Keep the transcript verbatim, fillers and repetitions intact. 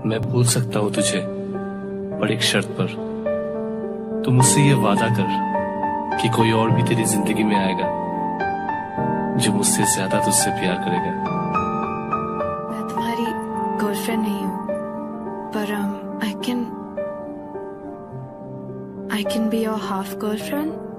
मैं भूल सकता हूँ तुझे, पर एक शर्त पर। तू मुझसे ये वादा कर कि कोई और भी तेरी जिंदगी में आएगा जो मुझसे ज्यादा तुझसे प्यार करेगा। मैं तुम्हारी गर्लफ्रेंड नहीं हूँ, पर I can I can be your half girlfriend.